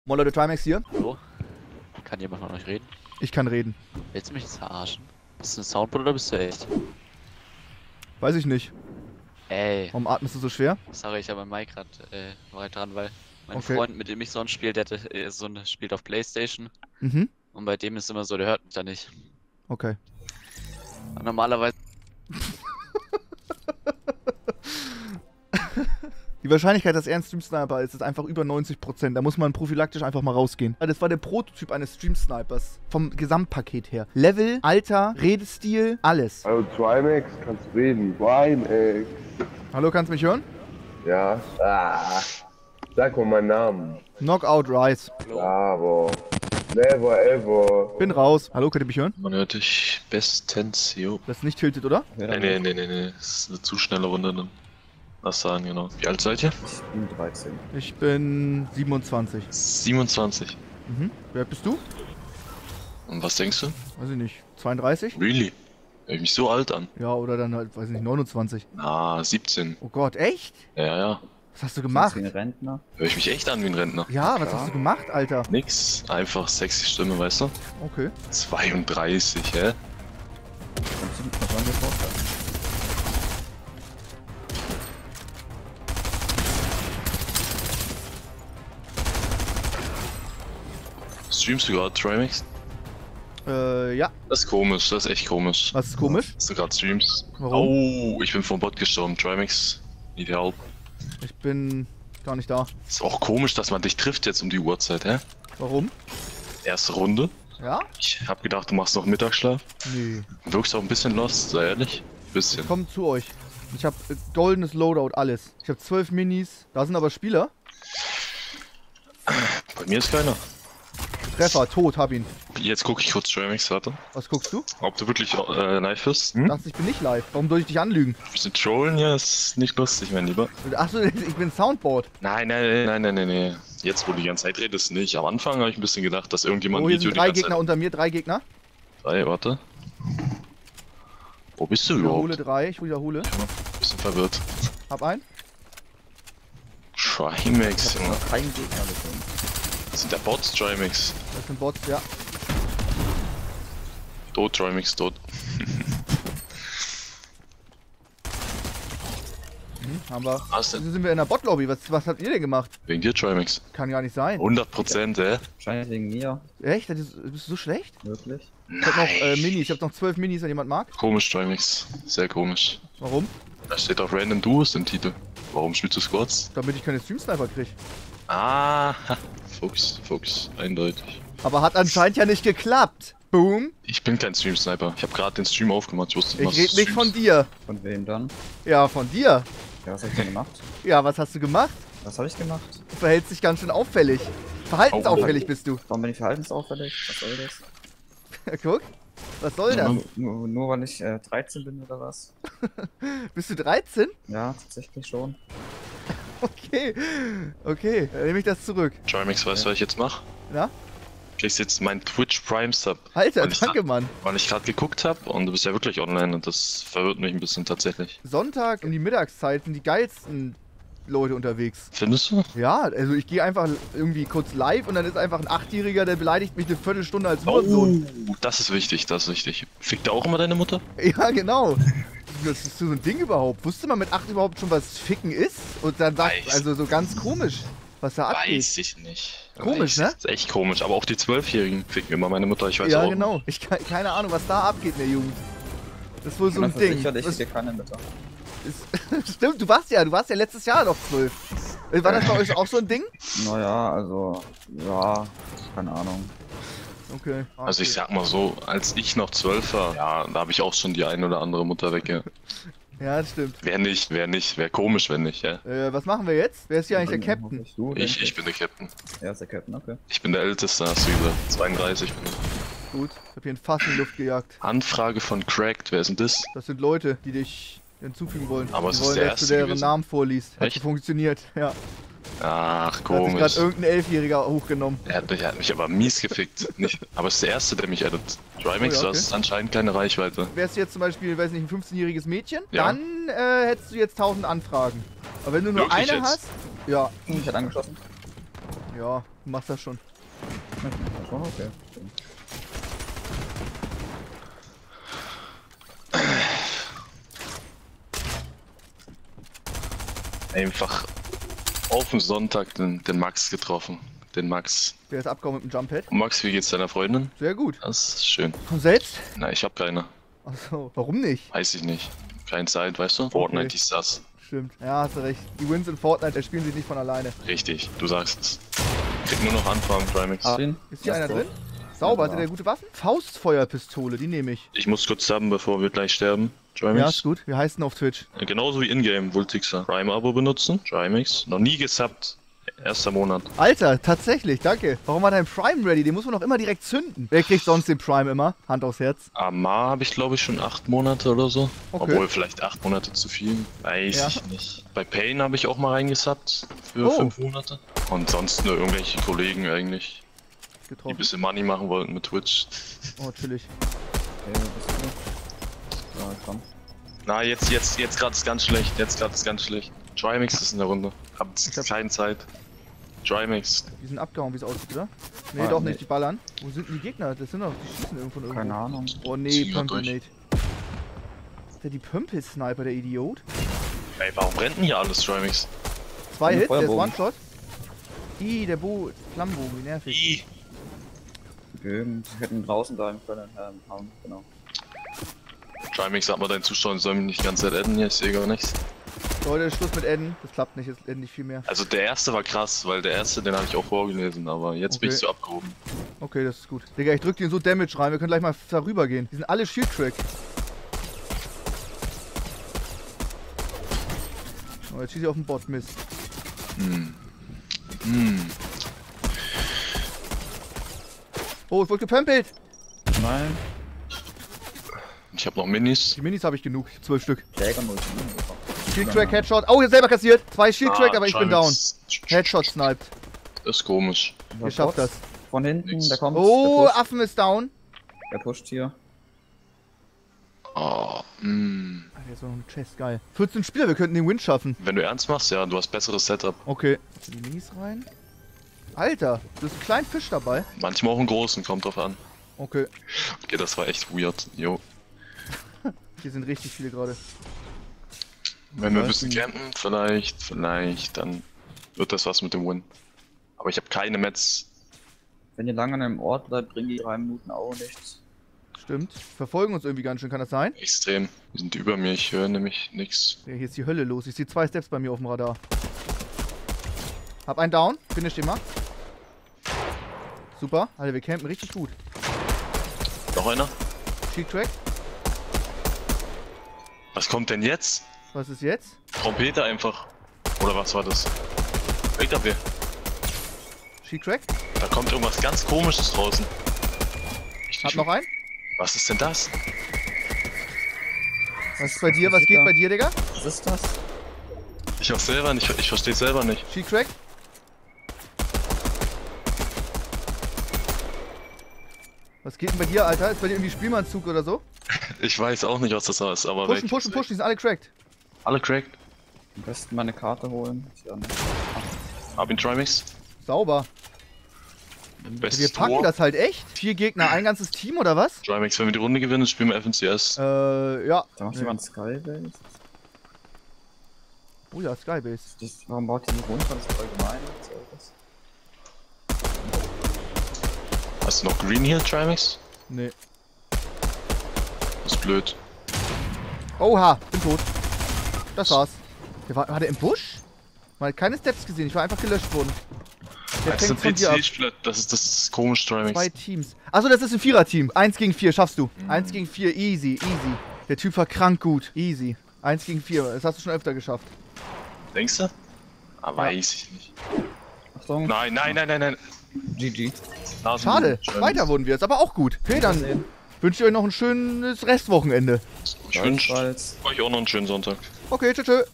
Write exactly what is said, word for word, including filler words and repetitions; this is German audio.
Moin Leute, Trimax hier. Hallo? Kann jemand von euch reden? Ich kann reden. Willst du mich jetzt verarschen? Bist du ein Soundboard oder bist du echt? Weiß ich nicht. Ey. Warum atmest du so schwer? Sorry, ich habe mein Mic gerade äh, weit dran, weil mein Okay. Freund, mit dem ich sonst spiele, der hatte, äh, so ein, spielt auf PlayStation. Mhm. Und bei dem ist immer so, der hört mich da nicht. Okay. Und normalerweise. Die Wahrscheinlichkeit, dass er ein Stream-Sniper ist, ist einfach über neunzig Prozent. Da muss man prophylaktisch einfach mal rausgehen. Das war der Prototyp eines Stream-Snipers. Vom Gesamtpaket her. Level, Alter, Redestil, alles. Also Trimax, kannst du reden? Trimax. Hallo, kannst du mich hören? Ja. Ah. Sag mal meinen Namen. Knockout Rise. Bravo. Never ever. Bin raus. Hallo, könnt ihr mich hören? Man hört dich bestens, jo. Das ist nicht tiltet, oder? Nee, nee, nee, nee, nee. Das ist eine zu schnelle Runde dann. Was sagen, genau. Wie alt seid ihr? Ich bin dreizehn. Ich bin siebenundzwanzig. siebenundzwanzig. Mhm. Wer bist du? Und was denkst du? Weiß ich nicht. zweiunddreißig? Really? Hör ich mich so alt an? Ja, oder dann halt, weiß ich nicht, neunundzwanzig. Ah, siebzehn. Oh Gott, echt? Ja, ja. Was hast du Machst gemacht? du wie ein Rentner? Hör ich mich echt an wie ein Rentner? Ja, was hast du gemacht, Alter? Nix. Einfach sexy Stimme, weißt du? Okay. zweiunddreißig, hä? Kannst du was sollen wir vorstellen? Streamst du gerade, Trimax? Äh, ja. Das ist komisch, das ist echt komisch. Was ist komisch? Dass du gerade streamst. Warum? Oh, ich bin vom Bot gestorben, Trimax. Ideal. Ich bin gar nicht da. Ist auch komisch, dass man dich trifft jetzt um die Uhrzeit, hä? Warum? Erste Runde. Ja? Ich hab gedacht, du machst noch Mittagsschlaf. Nee. Wirkst auch ein bisschen lost, sei ehrlich. Bisschen. Ich komm zu euch. Ich hab äh, goldenes Loadout, alles. Ich hab zwölf Minis. Da sind aber Spieler. Bei mir ist keiner. Treffer, tot, hab ihn. Jetzt gucke ich kurz Trimax, warte. Was guckst du? Ob du wirklich äh, live bist? Ich Hm? dachte, ich bin nicht live. Warum soll ich dich anlügen? Ein bisschen trollen, ja, ist nicht lustig, mein Lieber. Achso, ich bin Soundboard. Nein, nein, nein, nein, nein, nein. Jetzt, wo du die ganze Zeit redest, nicht. Am Anfang habe ich ein bisschen gedacht, dass irgendjemand Oh, hier Video sind die drei ganze Gegner Zeit... unter mir, drei Gegner. Drei, warte. Wo bist du Ich wiederhole überhaupt? drei, ich wiederhole. Ich bin ein bisschen verwirrt. Hab einen. Trimax, Junge. Noch kein Gegner bekommen. Das sind der Bots, Trimax. Das sind Bots, ja. Tot, Trimax, tot. Mhm, haben wir. Was Wieso denn? sind wir in der Bot-Lobby? Was, was habt ihr denn gemacht? Wegen dir, Trimax. Kann gar nicht sein. hundert Prozent, hä? Wahrscheinlich wegen mir, Echt? Das ist- Bist du so schlecht? wirklich. Ich hab noch äh, Minis, ich hab noch zwölf Minis, wenn jemand mag. Komisch, Trimax. Sehr komisch. Warum? Da steht auch Random Duos im Titel. Warum spielst du Squads? Damit ich keine Stream-Sniper krieg. Ah, Fuchs, Fuchs, eindeutig. Aber hat anscheinend ja nicht geklappt. Boom. Ich bin kein Stream-Sniper. Ich habe gerade den Stream aufgemacht. Ich wusste nicht, Ich was rede du nicht von streamst. dir. Von wem dann? Ja, von dir. Ja, was hab ich denn gemacht? Ja, was hast du gemacht? Was habe ich gemacht? Du verhältst dich ganz schön auffällig. Verhaltensauffällig bist du. Warum bin ich verhaltensauffällig? Was soll das? Guck. Was soll das? Nur, nur, nur weil ich äh, dreizehn bin oder was? Bist du dreizehn? Ja, tatsächlich schon. Okay. Okay, dann nehme ich das zurück. Trimax, weißt du, was ich jetzt mache? Na? Kriegst jetzt meinen Twitch Prime Sub. Alter, Weil ich danke, Mann. Weil ich gerade geguckt habe und du bist ja wirklich online und das verwirrt mich ein bisschen tatsächlich. Sonntag um die Mittagszeit sind die geilsten Leute unterwegs. Findest du? Ja, also ich gehe einfach irgendwie kurz live und dann ist einfach ein Achtjähriger, der beleidigt mich eine Viertelstunde als Oh, Hurensohn. das ist wichtig, das ist wichtig. Fickt er auch immer deine Mutter? Ja, genau. Das ist so ein Ding überhaupt. Wusste man mit acht überhaupt schon, was Ficken ist? Und dann sagt, Weiß. also so ganz komisch, was da abgeht. Weiß ich nicht. Komisch, Weiß, ne? Das ist echt komisch, aber auch die Zwölfjährigen ficken immer meine Mutter, ich weiß Ja, auch. genau. Ich ke- keine Ahnung, was da abgeht in der Jugend. Das ist wohl so Und ein dann Ding. versichere ich Was dir keine Mütter. ist, stimmt, du warst ja, du warst ja letztes Jahr noch zwölf. War das bei euch auch so ein Ding? Naja, also, ja, keine Ahnung. Okay. Also ich sag mal so, als ich noch zwölf war, ja, da habe ich auch schon die ein oder andere Mutter weg. Ja. Ja, das stimmt. Wär nicht, wär nicht, wär komisch, wenn nicht, ja. Äh, was machen wir jetzt? Wer ist hier eigentlich der Captain? Nicht du, Ich, denke ich bin der Captain. Er ist der Captain, okay. Ich bin der Älteste, hast du gesagt. zweiunddreißig bin ich. Gut, ich hab hier ein Fass in die Luft gejagt. Anfrage von Cracked, wer ist denn das? Das sind Leute, die dich hinzufügen wollen. Aber die es ist wollen, der dass du erste deren gewesen. Namen vorliest. Hat Echt? funktioniert, ja. Ach, Da hat sich komisch. gerade irgendein Elfjähriger hochgenommen. Er hat, er hat mich aber mies gefickt. Nicht, aber es ist der Erste, der mich addet. Trimax, Oh ja, du okay. hast anscheinend keine Reichweite. Wärst du jetzt zum Beispiel, weiß nicht, ein fünfzehnjähriges Mädchen, Ja. dann äh, hättest du jetzt tausend Anfragen. Aber wenn du nur Wirklich eine jetzt? hast, ja, Mich hat angeschossen. Ja, du machst das schon. Oh, okay. Einfach auf dem Sonntag den, den Max getroffen. Den Max. Der ist abgehauen mit dem Jump-Pad. Und Max, wie geht's deiner Freundin? Sehr gut. Das ist schön. Und selbst? Na, ich hab keine. Achso, warum nicht? Weiß ich nicht. Keine Zeit, weißt du? Fortnite ist das. Stimmt. Ja, hast du recht. Die Wins in Fortnite, da spielen sie nicht von alleine. Richtig, du sagst es. Krieg nur noch Anfragen, Trimax. Ah, Ist hier einer drin? Sauber, hat der gute Waffen? Faustfeuerpistole, die nehme ich. Ich muss kurz sterben, bevor wir gleich sterben. Ja, Trimax. ist gut. Wie heißt denn auf Twitch? Genauso wie Ingame, Vultixer. Prime-Abo benutzen. Trimax. Noch nie gesubbt. Erster Monat. Alter, tatsächlich, danke. Warum war dein Prime ready? Den muss man doch immer direkt zünden. Wer kriegt sonst den Prime immer? Hand aufs Herz. Amar habe ich glaube ich schon acht Monate oder so. Okay. Obwohl vielleicht acht Monate zu viel. Weiß Ja. ich nicht. Bei Pain habe ich auch mal reingesubbt. Für Oh. fünf Monate. Und sonst nur irgendwelche Kollegen eigentlich, die ein Getroffen. bisschen Money machen wollten mit Twitch. Oh, chillig. Okay, wo bist du? Ja, komm. Na, jetzt, jetzt, jetzt gerade ist ganz schlecht. Jetzt gerade ist ganz schlecht. Trimax ist in der Runde. Habt hab- keine Zeit. Trimax. Die sind abgehauen, wie es aussieht, oder? Nee, Ah, doch nee. nicht, die ballern. Wo sind denn die Gegner? Das sind doch, die schießen irgendwo von irgendwo. Keine Ahnung. Oh nee, Ziehen wir Pömpel durch. nicht. Ist der die Pömpel-Sniper, der Idiot? Ey, warum brennt denn hier alles, Trimax? Zwei Ein Hits, der ist Feuerbogen. One-Shot. Ih, der Bo... Flammenbogen, wie nervig. Ih. Bögen, sie hätten draußen bleiben können. Ähm, haben, genau. Trimax, sag mal deinen Zuschauern, sollen mich nicht die ganze Zeit adden, hier, ich sehe gar nichts. Leute, Schluss mit Adden. Das klappt nicht, jetzt Adden nicht viel mehr. Also der erste war krass, weil der erste, den habe ich auch vorgelesen, aber jetzt bin ich Okay. so abgehoben. Okay, das ist gut. Digga, ich drück den so Damage rein. Wir können gleich mal darüber gehen. Die sind alle Shield-Track. Oh, jetzt schieße ich auf den Bot. Mist. Hm. Hm. Oh, es wurde gepömpelt. Nein, Ich habe noch Minis. Die Minis habe ich genug. Zwölf Stück. Jäger null. Shield-Track, Headshot. Oh, jetzt selber kassiert. Zwei Shield-Track, Ah, aber ich bin down. Trimax. Headshot sniped. Das ist komisch. Ihr schafft das. Von hinten, Nix. der kommt. Oh, der, pusht, Affen ist down. der pusht hier. Oh, hm. Alter, jetzt noch eine Chest. Geil. vierzehn Spieler, wir könnten den Win schaffen. Wenn du ernst machst, ja, du hast besseres Setup. Okay. Die Minis rein. Alter, du hast einen kleinen Fisch dabei. Manchmal auch einen großen, kommt drauf an. Okay. Okay, das war echt weird. Jo. Hier sind richtig viele gerade. Wenn wir ein Weiß bisschen nicht. campen, vielleicht, vielleicht, dann wird das was mit dem Win. Aber ich habe keine Mets. Wenn ihr lange an einem Ort bleibt, bringen die drei Minuten auch nichts. Stimmt. Verfolgen uns irgendwie ganz schön, kann das sein? Extrem. Die sind über mir, ich höre nämlich nichts. Ja, hier ist die Hölle los. Ich sehe zwei Steps bei mir auf dem Radar. Hab einen down. Finish den mal. Super. Alter, wir campen richtig gut. Noch einer? Shield Track. Was kommt denn jetzt? Was ist jetzt? Trompete einfach. Oder was war das? Weg ab hier. Shield Track. Da kommt irgendwas ganz komisches draußen. Ich Hab noch einen. Was ist denn das? Was ist bei dir? Was geht bei dir, Digga? Was ist das? Ich hab's selber nicht, ich versteh's selber nicht. Shield Track. Was geht denn bei dir, Alter? Ist bei dir irgendwie Spielmannszug oder so? Ich weiß auch nicht, was das ist, aber Pushen, weg. pushen, pushen. Die sind alle cracked. Alle cracked. Am besten meine Karte holen. Ja, ne. Hab ihn Trimix. Sauber. Bestes Wir packen Tor. das halt echt. Vier Gegner, ein ganzes Team oder was? Trimix, wenn wir die Runde gewinnen, spielen wir F N C S. Äh, ja. Da macht Nee. jemand Skybase. Oh ja, Skybase. Das, warum baut ihr nicht runter? Das ist allgemein. Was soll das? Hast du noch Green Hill, Trimix? Nee. Das ist blöd. Oha, bin tot. Das war's. Der war, war der im Busch? Man hat keine Steps gesehen, ich war einfach gelöscht worden. Der Das ist ein fängt von dir ab. P C-Spieler, das ist das ist komisch, Trimix. Zwei Teams. Achso, das ist ein Vierer-Team. Eins gegen vier, schaffst du. Eins gegen vier, easy, easy. Der Typ war krank gut. Easy. Eins gegen vier, das hast du schon öfter geschafft. Denkst du? Ah, weiß ich nicht. Achtung. Nein, nein, nein, nein, nein. G G. Nasen- Schade, Trimix. weiter wurden wir jetzt, aber auch gut. Okay, dann Wiedersehen. wünsche ich euch noch ein schönes Restwochenende. Ich wünsche Gleichfalls. euch auch noch einen schönen Sonntag. Okay, tschö, tschö.